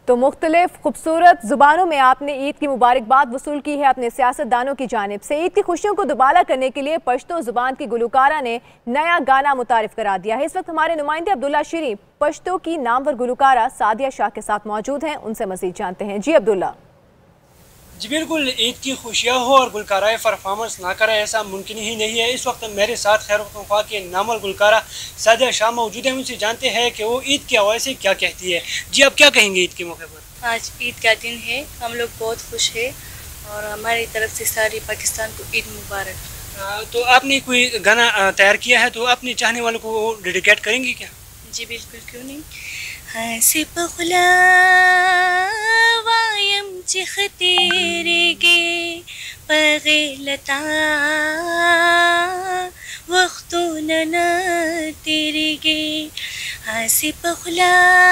تو مختلف خوبصورت زبانوں میں آپ نے عید کی مبارکباد وصول کی ہے اپنے سیاستدانوں کی جانب سے۔ عید کی خوشیوں کو دوبالا کرنے کے لیے پشتو زبان کی گلوکارہ نے نیا گانا متعارف کرا دیا ہے۔ اس وقت ہمارے نمائندے عبداللہ شیریں پشتو کی نامور گلوکارہ سعدیہ شاہ کے ساتھ موجود ہیں، ان سے مزید جانتے ہیں۔ جی عبداللہ۔ جی بالکل، عید کی خوشیاں ہو اور گلکارہ پرفارمنس نہ کرے ایسا ممکن ہی نہیں ہے۔ اس وقت میرے ساتھ خیر وفا کے نامور گلکارہ سعدیہ شاہ موجود ہیں، ان سے جانتے ہیں کہ وہ عید کے حوالے سے کیا کہتی ہے۔ جی آپ کیا کہیں گے عید کے موقع پر؟ آج عید کا دن ہے، ہم لوگ بہت خوش ہیں اور ہماری طرف سے ساری پاکستان کو عید مبارک۔ تو آپ نے کوئی گانا تیار کیا ہے تو اپنے چاہنے والوں کو ڈیڈیکیٹ کریں گی کیا؟ جی بالکل، کیوں نہیں۔ ہنسی پخلا وایم چختیرگی پغیلتا وقتون نتیرگی ہنسی پخلا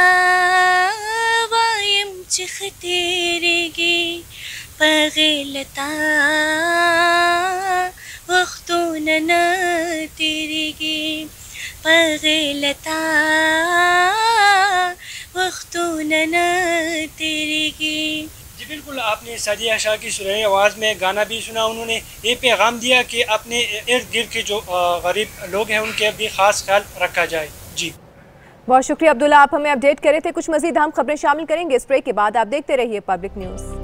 وایم چختیرگی پغیلتا وقتون نتیرگی پغیلتا وقتون نتیرگی۔ جی بالکل، آپ نے سعدیہ شاہ کی سریلی آواز میں گانا بھی سنا، انہوں نے یہ پیغام دیا کہ اپنے ارد گرد کے جو غریب لوگ ہیں ان کے بھی خاص خیال رکھا جائے۔ جی بہت شکریہ عبداللہ، آپ ہمیں اپڈیٹ کرے تھے۔ کچھ مزید اہم خبریں شامل کریں گے اس بریک کے بعد، آپ دیکھتے رہیے پبلک نیوز۔